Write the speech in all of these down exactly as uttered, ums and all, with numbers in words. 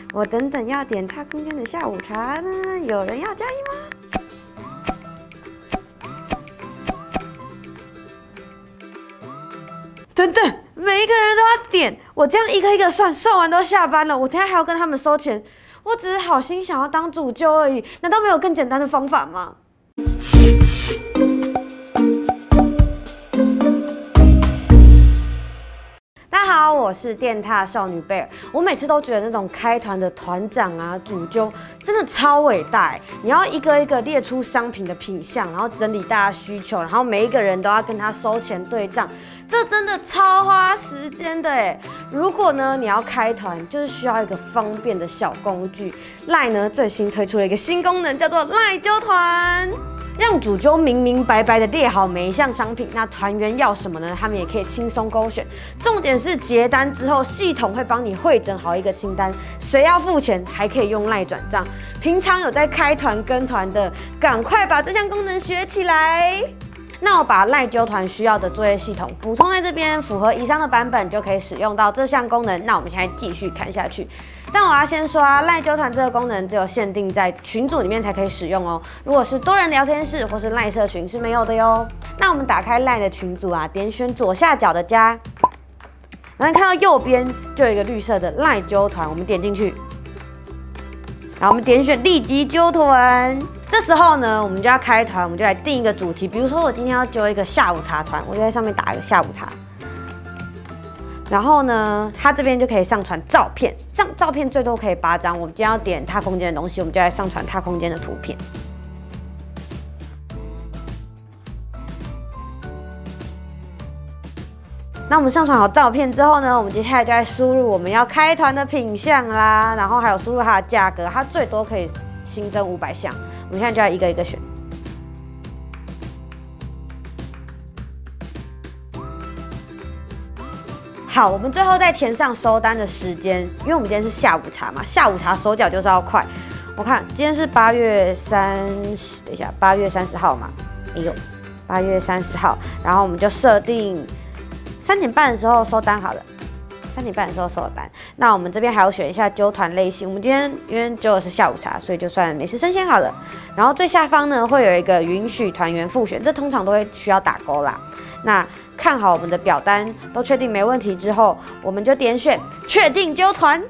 我等等要点他空间的下午茶呢，有人要加一吗？等等，每一个人都要点，我这样一个一个算，算完都下班了，我等下还要跟他们收钱。我只是好心想要当主揪而已，难道没有更简单的方法吗？大家好，我是电踏少女贝尔。我每次都觉得那种开团的团长啊、主揪真的超伟大，你要一个一个列出商品的品项，然后整理大家需求，然后每一个人都要跟他收钱对账。这真的超花时间的哎！如果呢你要开团，就是需要一个方便的小工具。赖呢最新推出了一个新功能，叫做赖揪团，让主揪明明白白的列好每一项商品，那团员要什么呢？他们也可以轻松勾选。重点是结单之后，系统会帮你汇整好一个清单，谁要付钱还可以用赖转账。平常有在开团跟团的，赶快把这项功能学起来。那我把赖揪团需要的作业系统补充在这边，符合以上的版本就可以使用到这项功能。那我们现在继续看下去。但我要先说啊，赖揪团这个功能只有限定在群组里面才可以使用哦。如果是多人聊天室或是赖社群是没有的哟。那我们打开赖的群组啊，点选左下角的加，然后看到右边就有一个绿色的赖揪团，我们点进去，然后我们点选立即揪团。这时候呢，我们就要开团，我们就来定一个主题。比如说，我今天要揪一个下午茶团，我就在上面打一个下午茶。然后呢，它这边就可以上传照片，上照片最多可以八张。我们今天要点它空间的东西，我们就来上传它空间的图片。那我们上传好照片之后呢，我们接下来就来输入我们要开团的品项啦，然后还有输入它的价格，它最多可以新增五百项。我们现在就要一个一个选。好，我们最后再填上收单的时间，因为我们今天是下午茶嘛，下午茶手脚就是要快。我看今天是八月三十，等一下，八月三十号嘛，哎呦，八月三十号，然后我们就设定三点半的时候收单好了。三点半的时候收单，那我们这边还要选一下揪团类型。我们今天因为揪的是下午茶，所以就算美食生鲜好了。然后最下方呢会有一个允许团员复选，这通常都会需要打勾啦。那看好我们的表单都确定没问题之后，我们就点选确定揪团，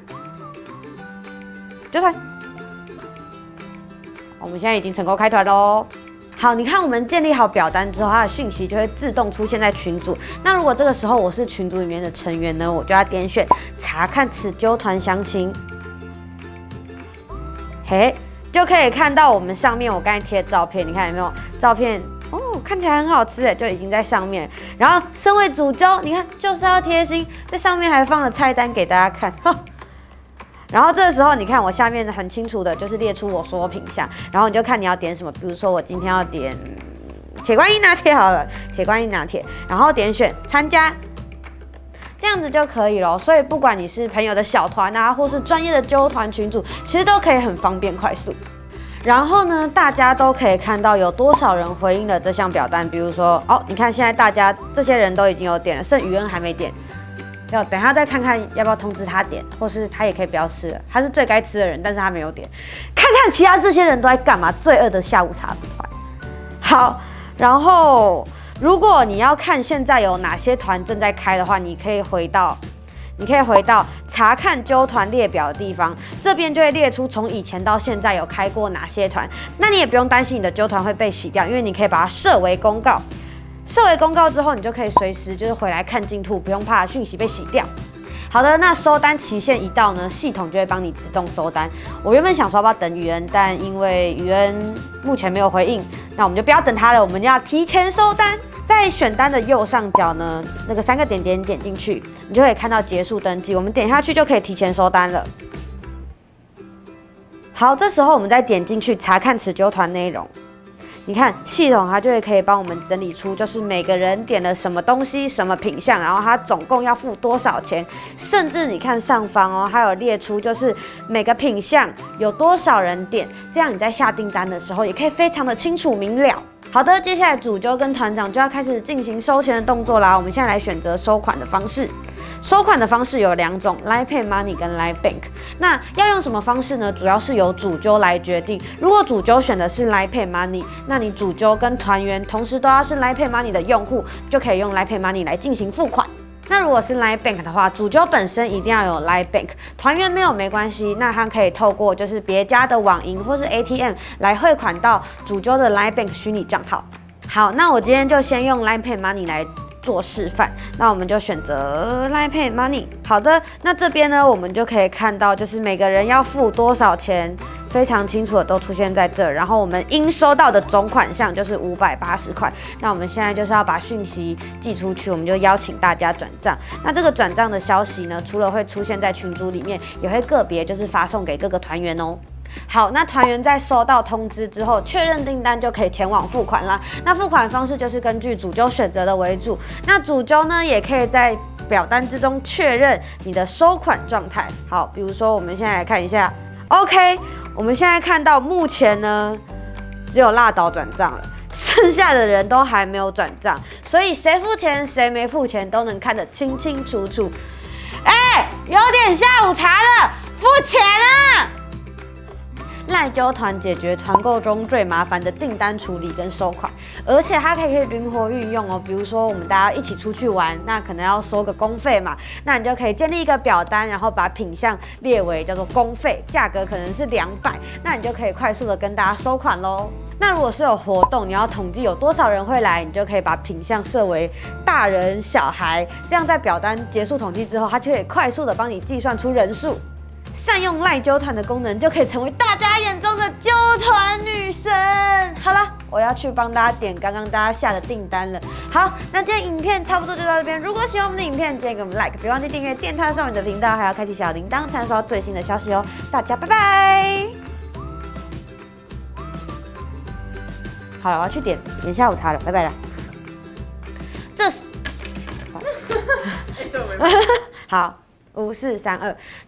揪团。我们现在已经成功开团喽。好，你看我们建立好表单之后，它的讯息就会自动出现在群组。那如果这个时候我是群组里面的成员呢，我就要点选查看此揪团详情，嘿，就可以看到我们上面我刚才贴的照片，你看有没有照片？哦，看起来很好吃哎，就已经在上面。然后身为主揪，你看就是要贴心，在上面还放了菜单给大家看。然后这个时候，你看我下面很清楚的就是列出我所有品项，然后你就看你要点什么。比如说我今天要点铁观音拿铁好了，铁观音拿铁，然后点选参加，这样子就可以了。所以不管你是朋友的小团啊，或是专业的揪团群组，其实都可以很方便快速。然后呢，大家都可以看到有多少人回应了这项表单。比如说，哦，你看现在大家这些人都已经有点了，剩余恩还没点。要等下再看看要不要通知他点，或是他也可以不要吃了。他是最该吃的人，但是他没有点。看看其他这些人都在干嘛？罪恶的下午茶团。好，然后如果你要看现在有哪些团正在开的话，你可以回到，你可以回到查看揪团列表的地方，这边就会列出从以前到现在有开过哪些团。那你也不用担心你的揪团会被洗掉，因为你可以把它设为公告。设为公告之后，你就可以随时就是回来看进度，不用怕讯息被洗掉。好的，那收单期限一到呢，系统就会帮你自动收单。我原本想说要不要等宇恩，但因为宇恩目前没有回应，那我们就不要等他了，我们就要提前收单。在选单的右上角呢，那个三个点点点进去，你就可以看到结束登记。我们点下去就可以提前收单了。好，这时候我们再点进去查看此揪团内容。你看系统它就会可以帮我们整理出，就是每个人点了什么东西、什么品项，然后它总共要付多少钱，甚至你看上方哦，还有列出就是每个品项有多少人点，这样你在下订单的时候也可以非常的清楚明了。好的，接下来主揪跟团长就要开始进行收钱的动作啦。我们现在来选择收款的方式。 收款的方式有两种 ，Line Pay Money 跟 Line Bank。那要用什么方式呢？主要是由主揪来决定。如果主揪选的是 Line Pay Money， 那你主揪跟团员同时都要是 Line Pay Money 的用户，就可以用 Line Pay Money 来进行付款。那如果是 Line Bank 的话，主揪本身一定要有 Line Bank， 团员没有没关系，那他可以透过就是别家的网银或是 A T M 来汇款到主揪的 Line Bank 虚拟账号。好，那我今天就先用 Line Pay Money 来做示范，那我们就选择 Line Pay Money。好的，那这边呢，我们就可以看到，就是每个人要付多少钱，非常清楚的都出现在这。然后我们应收到的总款项就是五百八十块。那我们现在就是要把讯息寄出去，我们就邀请大家转账。那这个转账的消息呢，除了会出现在群组里面，也会个别就是发送给各个团员哦。好，那团员在收到通知之后，确认订单就可以前往付款啦。那付款方式就是根据主揪选择的为主。那主揪呢，也可以在表单之中确认你的收款状态。好，比如说我们现在来看一下 ，OK， 我们现在看到目前呢，只有辣岛转账了。剩下的人都还没有转账，所以谁付钱谁没付钱都能看得清清楚楚。哎、欸，有点下午茶了，付钱啊！赖揪团解决团购中最麻烦的订单处理跟收款，而且它可以灵活运用哦。比如说我们大家一起出去玩，那可能要收个公费嘛，那你就可以建立一个表单，然后把品项列为叫做公费，价格可能是两百，那你就可以快速的跟大家收款喽。那如果是有活动，你要统计有多少人会来，你就可以把品项设为大人、小孩，这样在表单结束统计之后，它就可以快速的帮你计算出人数。善用赖揪团的功能，就可以成为大家眼中的揪团女神。好了，我要去帮大家点刚刚大家下的订单了。好，那今天影片差不多就到这边。如果喜欢我们的影片，记得给我们 like， 别忘记订阅电探少女的频道，还要开启小铃铛，才能收到最新的消息哦。大家拜拜。好了，我要去点点下午茶了，拜拜了。这是好，五四三二。